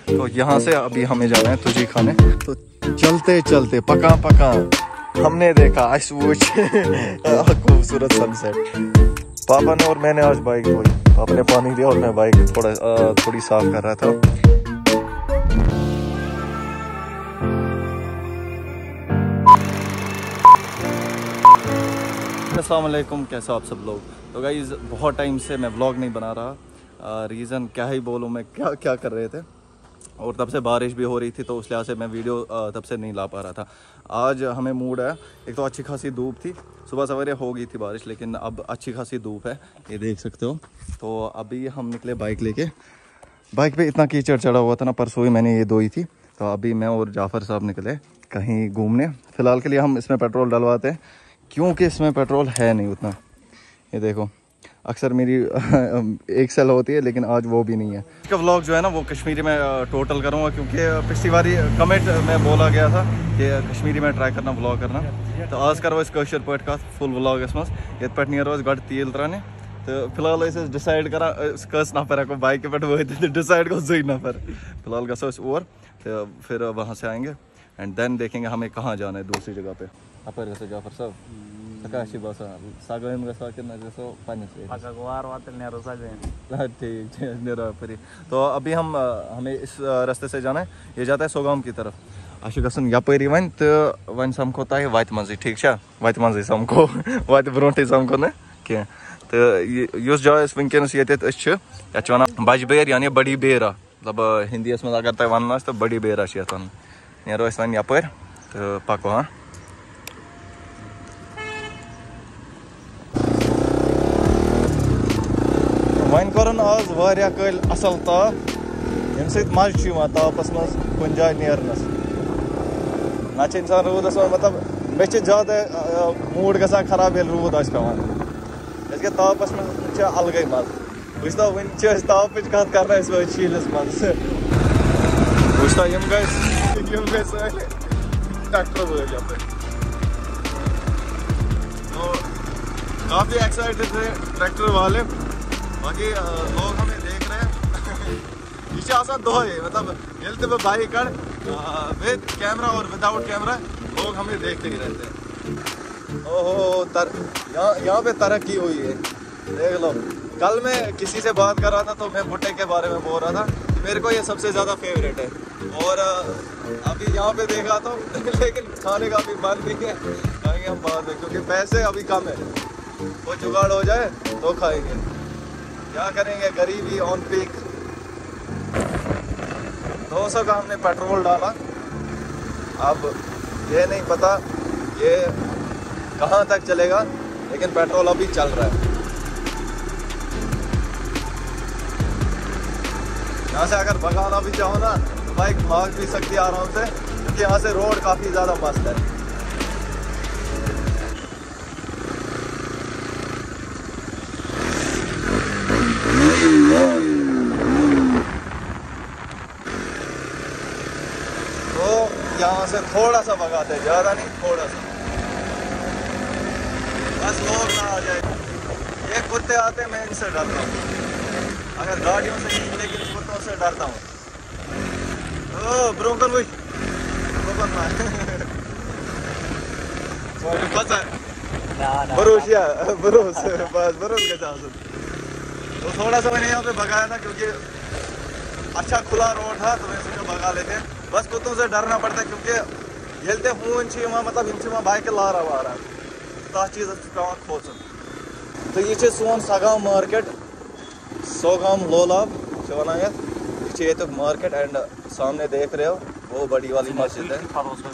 तो यहाँ से अभी हमें जाना है तुझी खाने। तो चलते चलते पका पका हमने देखा खूबसूरत सनसेट। पापा ने और मैंने आज बाइक धोई, पापा ने पानी दिया और मैं बाइक थोड़ी साफ कर रहा था। अस्सलाम वालेकुम, कैसे आप सब लोग। तो गाइज़ बहुत टाइम से मैं व्लॉग नहीं बना रहा, रीज़न क्या ही बोलूँ, मैं क्या क्या कर रहे थे, और तब से बारिश भी हो रही थी तो उस लिहाज से मैं वीडियो तब से नहीं ला पा रहा था। आज हमें मूड है, एक तो अच्छी खासी धूप थी, सुबह सवेरे हो गई थी बारिश, लेकिन अब अच्छी खासी धूप है, ये देख सकते हो। तो अभी हम निकले बाइक लेके। बाइक पे इतना कीचड़ चढ़ा हुआ था ना, परसों ही मैंने ये धोई थी। तो अभी मैं और जाफ़र साहब निकले कहीं घूमने। फ़िलहाल के लिए हम इसमें पेट्रोल डलवाते हैं क्योंकि इसमें पेट्रोल है नहीं उतना। ये देखो, अक्सर मेरी एक सेल होती है लेकिन आज वो भी नहीं है। इसका व्लॉग जो है ना वो कश्मीरी में टोटल करूँगा, क्योंकि पिछली बारी कमेंट में बोला गया था कि कश्मीरी में ट्राई करना व्लॉग करना। तो आज करो इस कशर पे फुल व्लॉग मज ये पे नीरो गड तेल त्राने। तो फिलहाल डिसाइड करा कस नफर हेको बाइक पे वो डिसाइड गो 2 नफर। फिलहाल गो और तो फिर वहाँ से आएंगे एंड देन देखेंगे हमें कहाँ जाना है दूसरी जगह पे। अपर गो जाफर साहब ठीक। तो अभी हमें इस रास्ते से जाना है, ये जाता है सोगाम की तरफ। अश गन यपरी वन तो वन समको तह वत मजे, ठीक है, वत मजे समको वत ब्रोटे समको न कह। तो जाय वनकस ये वन बजबेर यानी बड़ी बेरा, मतलब हिंदी में अगर तुम वन तो बड़ी बेरा वन नो वन यपर तो पको। हाँ वन कर आज वारिया कल असल ताप, यम सत मज तापस मज कुन जाय नेरनस ना इंसान रूदस मतलब मे ज्यादा मूड ग खराब ये रूद पेवान, इसके तापस मज अलग मज। वो वन ताप कत कर शीलस मज वो यम गए ट्रैक्टर वल तो काफ़ी एक्साइटेड थे ट्रैक्टर वाले। बाकी लोग हमें देख रहे हैं ये दोहे, मतलब ये तो बाइक कर विद कैमरा और विदाउट कैमरा लोग हमें देखते ही रहते हैं। ओहो यहाँ पे तरक्की हुई है, देख लो। कल मैं किसी से बात कर रहा था तो मैं भुट्टे के बारे में बोल रहा था, मेरे को ये सबसे ज़्यादा फेवरेट है। और अभी यहाँ पे देखा तो लेकिन खाने का भी मन नहीं है, खाएंगे हम बाद में क्योंकि पैसे अभी कम है। वो जुगाड़ हो जाए तो खाएंगे, क्या करेंगे, गरीबी ऑन पीक। 200 का हमने पेट्रोल डाला, अब ये नहीं पता ये कहाँ तक चलेगा, लेकिन पेट्रोल अभी चल रहा है। यहाँ से अगर भगाना भी चाहो ना तो बाइक भाग भी सकती है आराम से, क्योंकि यहाँ से रोड काफ़ी ज़्यादा मस्त है। तो यहाँ से थोड़ा सा भगाते हैं, ज़्यादा नहीं, थोड़ा सा, बस लोग ना आ जाए। ये कुत्ते आते हैं, मैं इनसे डरता हूँ, अगर गाड़ियों से नहीं लेकिन कुत्तों से डरता हूँ। ओ ब्रोकन भाई भरोसिया भरोस बस भरोस के साथ। तो थोड़ा सा मैंने यहाँ पे भगाया था क्योंकि अच्छा खुला रोड था, तो मैं सोचा भगा लेते। बस कुत्तों से डरना पड़ता है क्योंकि ये हून मतलब इन बाइक लारा वारा तथ चीज़ पे खोचन। तो ये सोन सगाम मार्केट, सोगाम लोलाब वन ये मार्केट, एंड सामने देख रहे हो वो बड़ी वाली मस्जिद है।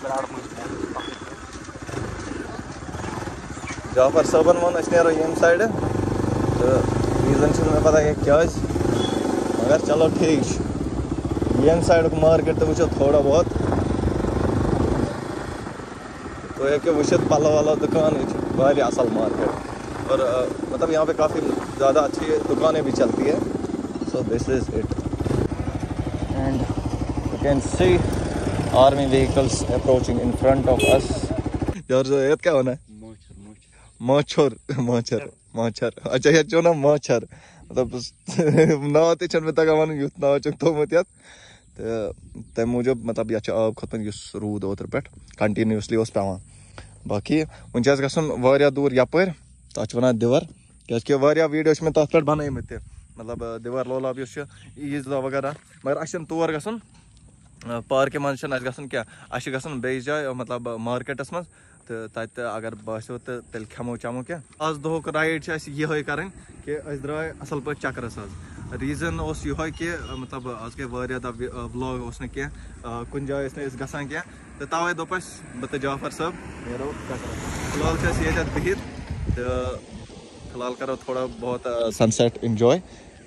जाफर सबन वन नो यम साइड, तो रीजन मैं पता क्या, मगर चलो ठीक यम साइड मार्केट तो वो थोड़ा बहुत तो ये वुत पलो वलो दुकान वारिया असल मार्केट, और मतलब यहाँ पे काफ़ी ज़्यादा अच्छी दुकानें भी चलती है। So this is it and you can see army vehicles approaching in front of us. यार क्या होना है, मच्छर मच्छर मच्छर, अच्छा ये चो ना मच्छर, मतलब ना ते छन में तक वन युत ना चुक तो मत यार। तो तम मूजूब मतलब ये आब खोतमत रूद ओतर पे कंटिन्यूसली पेवान बाकी वन गसन दूर यपर तथ वन दिवर क्या वीडियो में तथ पे बनमत मतलब दिवर लोलाब ईज वगैरह मगर अस तौर गसन पार्क मज गसन क्या गसन बेस जाए मतलब मार्केटस मज तो तत अगर बासो तो तेल खेमो चमो क्या आज दोह राइड ये कर द्राय असल पे चक्करस रीजन ये कि मतलब आज गई व्लॉग कुछ जाए गसान क्या तो तवे दोप बह जाफर साहब नो चक्कर फिलहाल बिहित तो फिलहाल करो थोड़ा बहुत सनसेट इंजॉय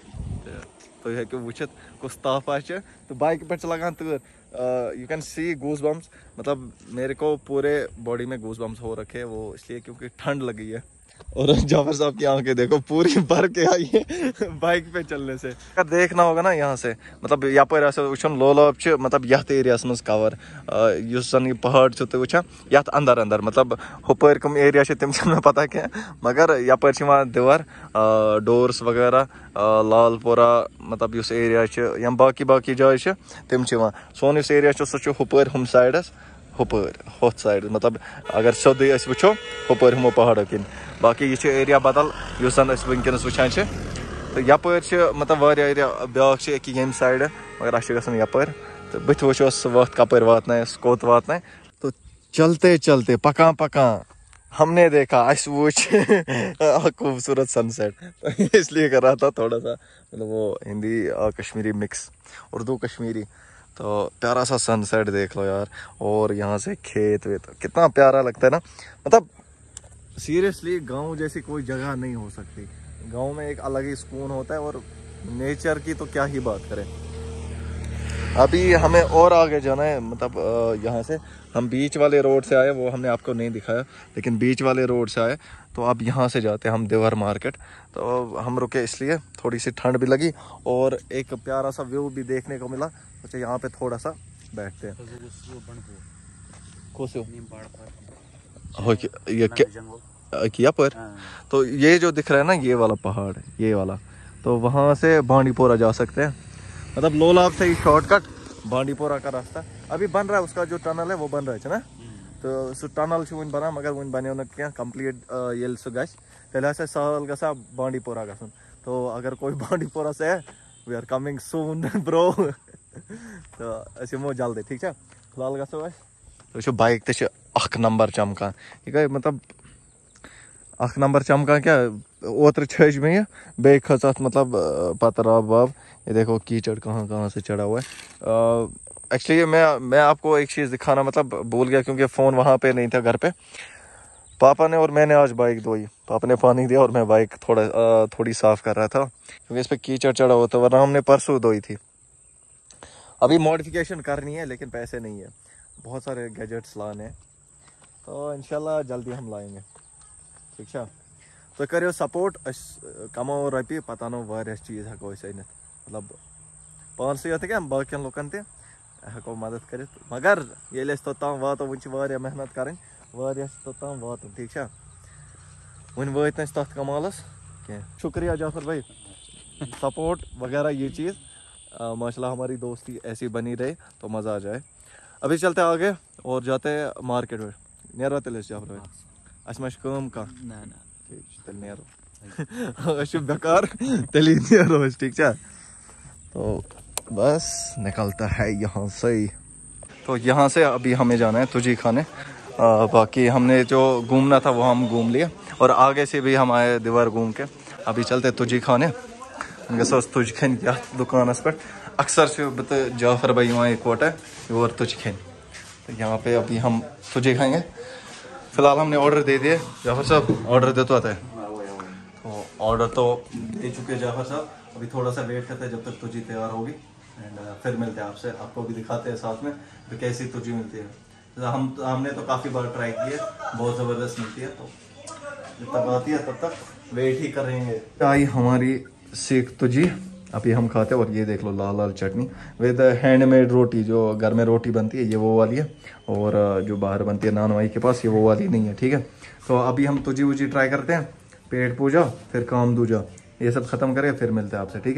तुम हेकु वुचित कुछ ताफ आए तो बाइक पे लगान तूर you can see goose bumps मतलब मेरे को पूरे बॉडी में गूज बम्स हो रखे वो इसलिए क्योंकि ठंड लगी है और जाफर साहब की आंखें देखो पूरी भर के आई है बाइक पे चलने से। अगर देखना होगा ना यहाँ से मतलब यपर वुन लोलाब मतलब यथ एरिया मज कवर ये पहाड़ तो वुचान यथ अंदर अंदर मतलब हुपर कम एरिया तम पता क्या मगर यपर दिवर डोर्स वगैरह लालपोरा मतलब इस एरिया या बाकी बाकी जाए तम सोन इस एरिया सह हुपर हम साइडस हुपर होथ साइड मतलब अगर सोदे वो हुपर हमो पहाड़ों किन बाकी ये एरिया बदल उस वनकस वुचान तो यपर मतलब एरिया ब्या ये साइड मगर अ यपर तो बत वो वत कपर वातन कोत वातन तो चलते चलते पका पका हमने देखा अस वुच खूबसूरत सनसेट तो इसलिए कर रहा था थोड़ा सा मतलब वो हिंदी कश्मीरी मिक्स उर्दू कश्मीरी तो प्यारा सा सनसेट देख लो यार और यहाँ से खेत वेत कितना प्यारा लगता है ना मतलब सीरियसली गांव जैसी कोई जगह नहीं हो सकती। गांव में एक अलग ही सुकून होता है और नेचर की तो क्या ही बात करें। अभी हमें और आगे जाना है मतलब यहाँ से हम बीच वाले रोड से आए वो हमने आपको नहीं दिखाया लेकिन बीच वाले रोड से आए तो अब यहाँ से जाते हैं हम दिवर मार्केट। तो हम रुके इसलिए थोड़ी सी ठंड भी लगी और एक प्यारा सा व्यू भी देखने को मिला तो यहाँ पे थोड़ा सा बैठते हैं। किया पर तो ये जो दिख रहा है ना ये वाला पहाड़ ये वाला तो वहाँ से बांडीपोरा जा सकते हैं मतलब लोलाब से ही शॉर्टकट बांडीपोरा का रास्ता अभी बन रहा है उसका जो टनल है वो बन रहा है ना तो सो टनल वन बना मगर वन बनो ना क्या कंप्लीट ये सह गल सहल गा बांडीपोरा गसन तो अगर कोई बांडीपोरा से है we are coming soon bro तो अमो जल्दी ठीक है फिलहाल गो तो बाइक तो नंबर चमकान यह गई मतलब नंबर चमकान क्या ओतर छज में ये बे खच मतलब पतर आब वाब ये देखो कीचड़ कहाँ कहाँ से चढ़ा हुआ है। एक्चुअली मैं आपको एक चीज़ दिखाना मतलब भूल गया क्योंकि फ़ोन वहाँ पे नहीं था घर पे। पापा ने और मैंने आज बाइक धोई पापा ने पानी दिया और मैं बाइक थोड़ी साफ़ कर रहा था क्योंकि इस पर कीचड़ चढ़ा हुआ था वरना हमने परसों धोई थी। अभी मॉडिफिकेशन करनी है लेकिन पैसे नहीं है बहुत सारे गैजेट्स लाने तो इंशाल्लाह जल्दी हम लाएंगे ठीक है। तो करो सपोर्ट कमो रपी पता नो वारिया चीज़ हको अनित मतलब पानस ये क्या बाकियन लुकन तको मदद कर मगर ये तोताम वातो वन मेहनत करें तोताम वात ठीक है वन वत तथ कमालस क्या। शुक्रिया जाफर भाई सपोर्ट वगैरह ये चीज़ माशाल्लाह हमारी दोस्ती ऐसी बनी रहे तो मज़ा आ जाए। अभी चलते आगे और जाते हैं मार्केट में नेरो तेल जाफर भाई कम का तेल नेरो बेकार तेली नेरो ठीक है। तो बस निकलता है यहाँ से तो यहाँ से अभी हमें जाना है तुझी खाने बाकी हमने जो घूमना था वो हम घूम लिए और आगे से भी हम आए दीवार घूम के अभी चलते तुझी खाने तुझ खन क्या दुकानस पे अक्सर से बत जाफर भाई वहाँ इकवट है और तुझ खन तो यहाँ पे अभी हम तुझे खाएंगे। फिलहाल हमने ऑर्डर दे दिए जाफर साहब ऑर्डर दे तो आता है तो ऑर्डर तो दे चुके जाफर साहब अभी थोड़ा सा वेट करते हैं जब तक तुझी तैयार होगी एंड फिर मिलते हैं आपसे आपको भी दिखाते हैं साथ में तो कैसी तुझी मिलती है। तो हमने तो काफ़ी बार ट्राई की है बहुत ज़बरदस्त मिलती है तो जब तक आती है तब तक वेट ही करेंगे। आई हमारी सीख तुझी अभी हम खाते हैं और ये देख लो लाल लाल चटनी विद हैंडमेड रोटी जो घर में रोटी बनती है ये वो वाली है और जो बाहर बनती है नान भाई के पास ये वो वाली नहीं है ठीक है। तो अभी हम तुझी वुझी ट्राई करते हैं पेट पूजा फिर काम दूजा ये सब ख़त्म करें फिर मिलते हैं आपसे ठीक है।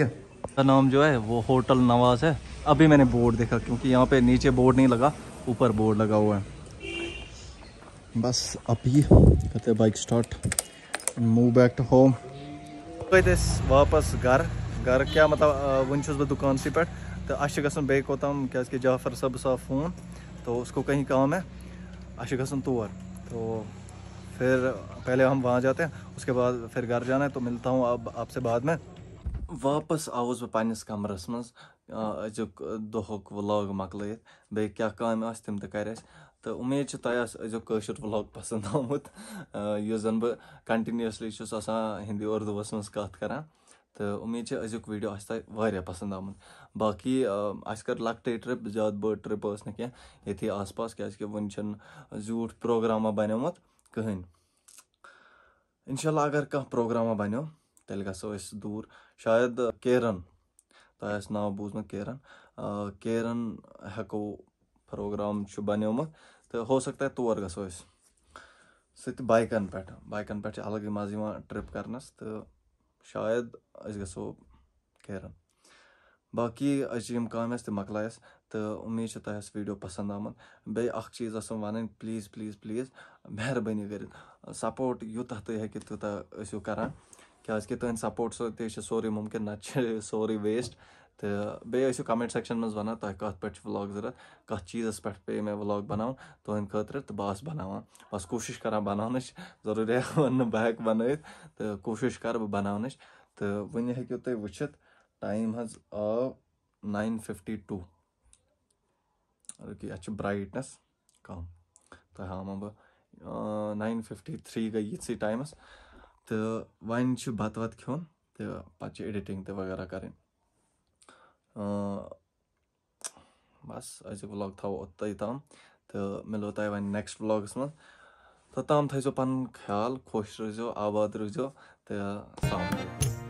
का नाम जो है वो होटल नवाज है। अभी मैंने बोर्ड देखा क्योंकि यहाँ पे नीचे बोर्ड नहीं लगा, ऊपर बोर्ड लगा हुआ है। बस अभी करते bike start, move back to home. गए वापस घर क्या मतलब वन बह दुकान पे तो अस गसन बे कोतम क्या जाफर सब सा फ़ोन तो उसको कहीं काम है, अस गसन तौर। तो फिर पहले हम वहाँ जाते हैं, उसके बाद फिर घर जाना है। तो मिलता हूँ अब आपसे बाद में। वापस आउस बह पन्निस कमरस मज अजुक दोहुक व्लॉग मकलैत बे क्या काम आस तिम त कर अस। तो उम्मीद छ तोह आस अजुक कशुर व्लॉग पसंद आमुत युस जन बह कंटिन्यूसली छुस आसान हिंदी उर्दूस मज कत करान। तो उम्मीद छ अजुक वीडियो आस तोह वारिया पसंद आमुत। बाकी अस कर लकटे ट्रिप, ज़्यादा बड़ ट्रिप स न कह ये आस पास क्या वन छन ज़्यूठ प्रोग्रामा बनियोमुत कहीं। इंशाल्लाह अगर कह प्रोग्रामा बनो तेल गसो अस दूर, शायद केरन तोह आस नाव बूजमुत केरन। केरन हेको प्रोग्राम बनियोमुत तो हो सकता है तौर गसो अस सत बाइकन पे अलग मज ट्रिप करनस। तो शायद अस गसो केरन। बाकी अम काम तम मकलायस। तो उम्मीद छ तोह वीडियो पसंद आमुत। बे अख चीज़ वन प्लीज़ प्लीज़ प्लीज़ मेहरबानी कर सपोर्ट यूत तुम हेकि तूत करान क्या तुंद सपोर्ट सोरे मुमकिन न सोरे वेस्ट। तो बे कमेंट सेक्शन मज वन तुम कत पे व्लॉग जरूरत, कत चीज़ पे पे मे व्लॉग बनान तुंद खतर तो बस बनावान, बस कोशिश करान बनान। जरूरी वन बह बन तो कोशिश कर बह बनान। तो वन हेको तुम वुचित टाइम हज आव 9:52। रुकी ब्राइटनेस कम तो हाव बह 9:53 गई यी टाइमस। तो वन बत वत खोन तो पे एडिटिंग तो वगैरह करें। बस अजुक व्लॉग थो ओत्ते ताम। तो मिलो तोह वन नेक्स्ट व्लॉगस मज। तो ताम थो पन ख्याल, खुश रोजो, आबाद रोजो। तो अस्सलाम वालेकुम।